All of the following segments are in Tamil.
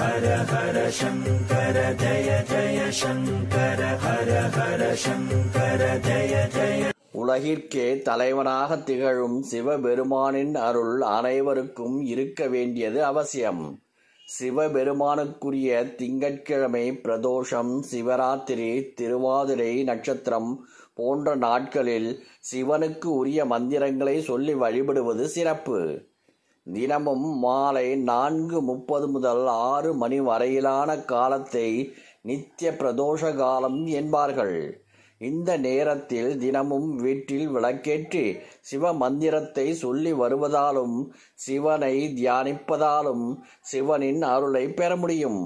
ஹர ஹர சங்கர ஜய ஜய சங்கர ஹர ஹர சங்கர ஜய ஜய. உலகிற்கே தலைவனாக திகழும் சிவபெருமானின் அருள் அனைவருக்கும் இருக்க வேண்டியது அவசியம். சிவபெருமானுக்குரிய திங்கட்கிழமை பிரதோஷம், சிவராத்திரி, திருவாதிரை நட்சத்திரம் போன்ற நாட்களில் சிவனுக்கு உரிய மந்திரங்களை சொல்லி வழிபடுவது சிறப்பு. தினமும் மாலை 4:30 முதல் 6 மணி வரையிலான காலத்தை நித்திய பிரதோஷ காலம் என்பார்கள். இந்த நேரத்தில் தினமும் வீட்டில் விளக்கேற்றி சிவ மந்திரத்தை சொல்லி வருவதாலும் சிவனை தியானிப்பதாலும் சிவனின் அருளை பெற முடியும்.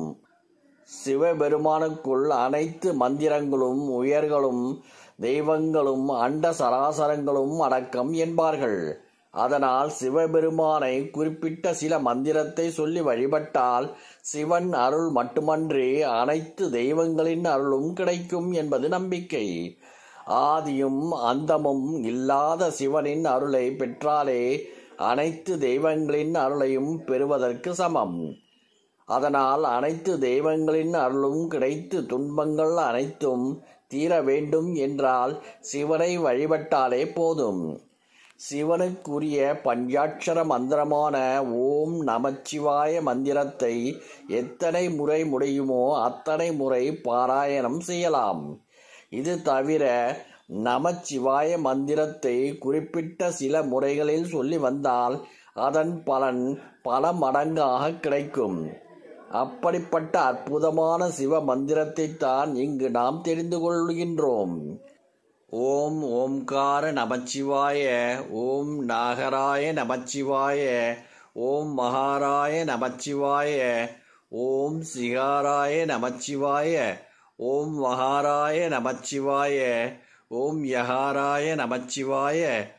சிவபெருமானுக்குள் அனைத்து மந்திரங்களும், உயர்களும், தெய்வங்களும், அண்ட சராசரங்களும் அடக்கம் என்பார்கள். அதனால் சிவபெருமானை குறிப்பிட்ட சில மந்திரத்தை சொல்லி வழிபட்டால் சிவன் அருள் மட்டுமன்றி அனைத்து தெய்வங்களின் அருளும் கிடைக்கும் என்பது நம்பிக்கை. ஆதியும் அந்தமும் இல்லாத சிவனின் அருளை பெற்றாலே அனைத்து தெய்வங்களின் அருளையும் பெறுவதற்கு சமம். அதனால் அனைத்து தெய்வங்களின் அருளும் கிடைத்து துன்பங்கள் அனைத்தும் தீர வேண்டும் என்றால் சிவனை வழிபட்டாலே போதும். சிவனுக்குரிய பஞ்சாட்சர மந்திரமான ஓம் நமச்சிவாய மந்திரத்தை எத்தனை முறை முடியுமோ அத்தனை முறை பாராயணம் செய்யலாம். இது தவிர நமச்சிவாய மந்திரத்தை குறிப்பிட்ட சில முறைகளில் சொல்லி வந்தால் அதன் பலன் பல மடங்காக கிடைக்கும். அப்படிப்பட்ட அற்புதமான சிவ மந்திரத்தை தான் இங்கு நாம் தெரிந்து கொள்கின்றோம். ஓம் ஓம்கார நமச்சிவாய, ஓம் நாகராய நமச்சிவாய, ஓம் மகாராய நமச்சிவாய, ஓம் சிகாராய நமச்சிவாய, ஓம் மகாராய நமச்சிவாய, ஓம் யகாராய நமச்சிவாய,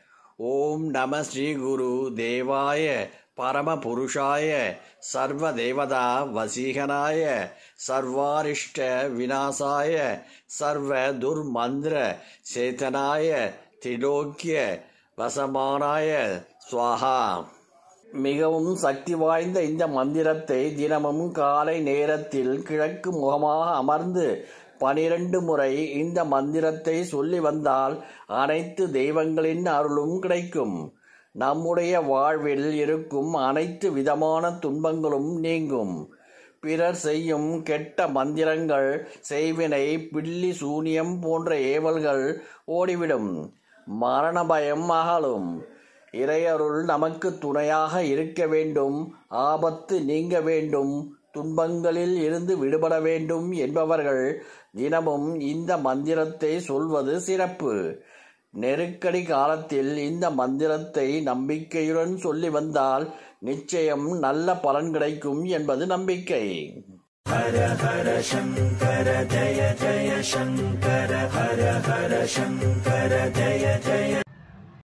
ஓம் நம ஸ்ரீ குரு தேவாய பரமபுருஷாய சர்வதேவதா வசீகனாய சர்வாரிஷ்ட விநாசாய சர்வ துர்மந்திர சேதனாய திலோக்கிய வசமானாய ஸ்வாஹா. மிகவும் சக்தி வாய்ந்த இந்த மந்திரத்தை தினமும் காலை நேரத்தில் கிழக்கு முகமாக அமர்ந்து 12 முறை இந்த மந்திரத்தை சொல்லி வந்தால் அனைத்து தெய்வங்களின் அருளும் கிடைக்கும். நம்முடைய வாழ்வில் இருக்கும் அனைத்து விதமான துன்பங்களும் நீங்கும். பிறர் செய்யும் கெட்ட மந்திரங்கள், செய்வினை, பில்லி சூனியம் போன்ற ஏவல்கள் ஓடிவிடும். மரண பயம் அகலும். இறையருள் நமக்கு துணையாக இருக்க வேண்டும். ஆபத்து நீங்க வேண்டும். துன்பங்களில் இருந்து விடுபட வேண்டும் என்பவர்கள் தினமும் இந்த மந்திரத்தை சொல்வது சிறப்பு. நெருக்கடி காலத்தில் இந்த மந்திரத்தை நம்பிக்கையுடன் சொல்லி வந்தால் நிச்சயம் நல்ல பலன் கிடைக்கும் என்பது நம்பிக்கை. ஹர ஹர சங்கர ஜய ஜய சங்கர ஹர ஹர சங்கர ஜய ஜய